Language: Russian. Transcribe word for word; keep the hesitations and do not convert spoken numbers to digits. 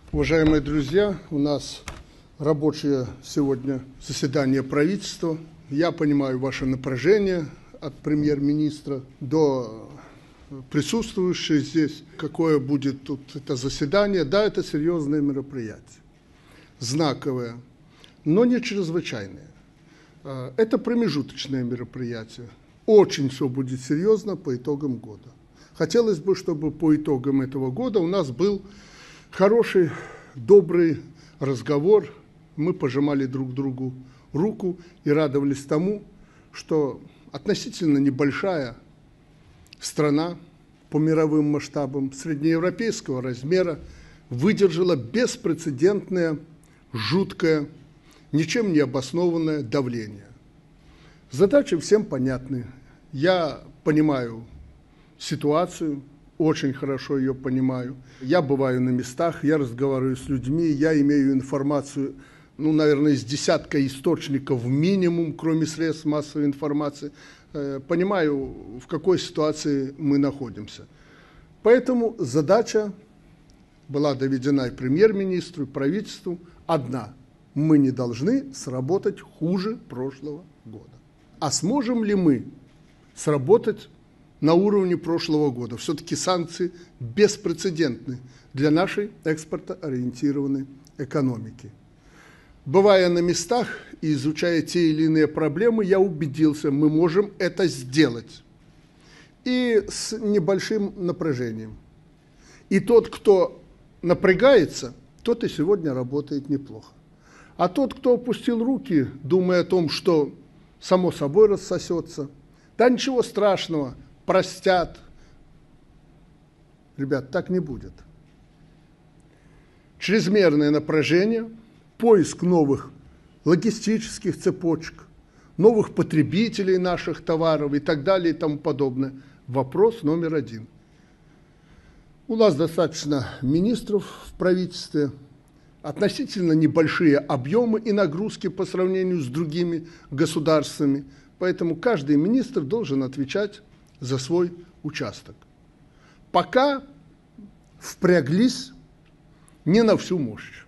Уважаемые друзья, у нас рабочее сегодня заседание правительства. Я понимаю ваше напряжение от премьер-министра до присутствующих здесь. Какое будет тут это заседание? Да, это серьезное мероприятие, знаковое, но не чрезвычайное. Это промежуточное мероприятие. Очень все будет серьезно по итогам года. Хотелось бы, чтобы по итогам этого года у нас был хороший, добрый разговор. Мы пожимали друг другу руку и радовались тому, что относительно небольшая страна по мировым масштабам среднеевропейского размера выдержала беспрецедентное, жуткое, ничем не обоснованное давление. Задачи всем понятны. Я понимаю ситуацию, очень хорошо ее понимаю. Я бываю на местах, я разговариваю с людьми, я имею информацию, ну, наверное, из десятка источников минимум, кроме средств массовой информации. Понимаю, в какой ситуации мы находимся. Поэтому задача была доведена и премьер-министру, и правительству одна. Мы не должны сработать хуже прошлого года. А сможем ли мы сработать на уровне прошлого года? Все-таки санкции беспрецедентны для нашей экспортоориентированной экономики. Бывая на местах и изучая те или иные проблемы, я убедился, мы можем это сделать. И с небольшим напряжением. И тот, кто напрягается, тот и сегодня работает неплохо. А тот, кто опустил руки, думая о том, что само собой рассосется, да ничего страшного, простят. Ребят, так не будет. Чрезмерное напряжение, поиск новых логистических цепочек, новых потребителей наших товаров и так далее и тому подобное. Вопрос номер один. У нас достаточно министров в правительстве, относительно небольшие объемы и нагрузки по сравнению с другими государствами, поэтому каждый министр должен отвечать за свой участок. Пока впряглись не на всю мощь.